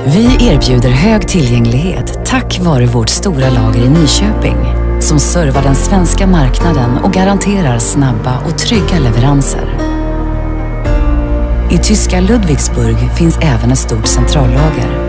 Vi erbjuder hög tillgänglighet tack vare vårt stora lager i Nyköping som servar den svenska marknaden och garanterar snabba och trygga leveranser. I tyska Ludwigsburg finns även ett stort centrallager.